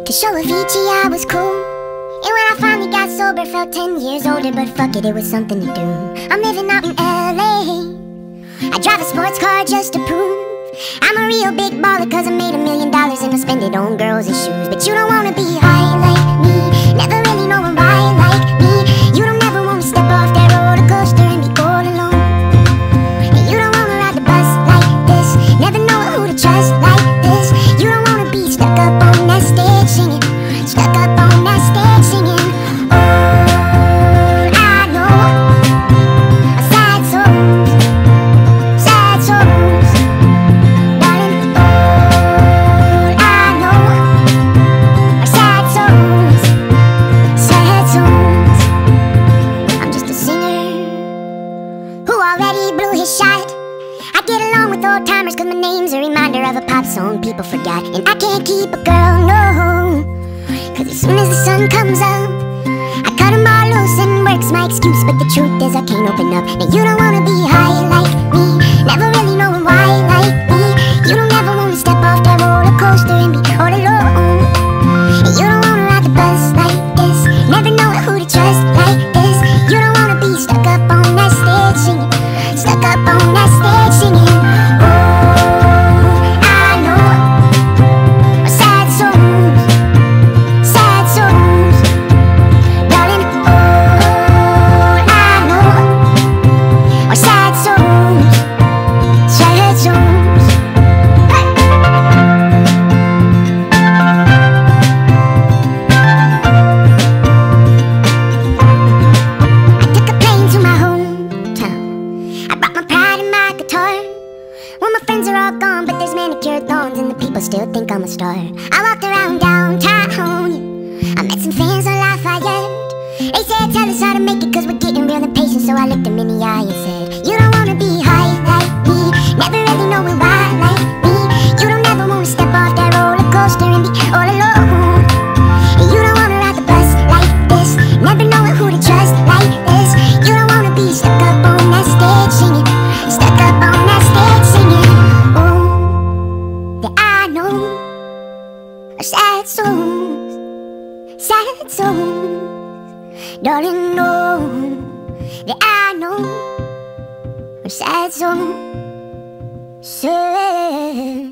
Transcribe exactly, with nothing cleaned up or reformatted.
To show Avicii I was cool. And when I finally got sober, felt ten years older. But fuck it, it was something to do. I'm living out in L A. I drive a sports car just to prove I'm a real big baller, cause I made a million dollars and I spend it on girls and shoes. But you don't wanna be high like me, never really knowing why like me. You don't ever wanna step off that roller coaster and be all alone. And you don't wanna ride the bus like this, never know who to trust like this. You don't wanna be stuck up on that stage singing, stuck up on that stage singing. Oh, I know a sad souls, sad souls. Darling, all I know are sad souls, sad souls. I'm just a singer who already blew his shot. I get along with old timers cause my name's a reminder of a pop song people forgot. And I can't keep a girl, no, cause as soon as the sun comes up I cut them all loose and work's my excuse. But the truth is I can't open up. Now you don't wanna be high like me, never really knowing why like me. You don't ever wanna step off that roller coaster and be all alone. And you don't wanna ride the bus like this, never know who to trust like this. You don't wanna be stuck up on that stage singing, stuck up on that stage singing. Oh, I know are sad souls, sad souls. Darling, all I know are sad souls, sad souls. I took a plane to my hometown. I brought my pride and my guitar. Well, my friends are all gone, but there's manicured lawns and the people still think I'm a star. I walked around downtown, I met some fans on Lafayette. They said, tell us how to make it cause we're getting real impatient. So I looked them in the eye and said, you don't wanna be high like me, never really knowing why like me. You don't ever wanna step off that roller coaster and be all alone. And you don't wanna ride the bus like this, never knowing who to trust like this. You don't wanna be stuck up on that stage singing, stuck up on that stage singing. Oh, that I know are sad souls, sad souls. Darling, know that I know are sad souls, sad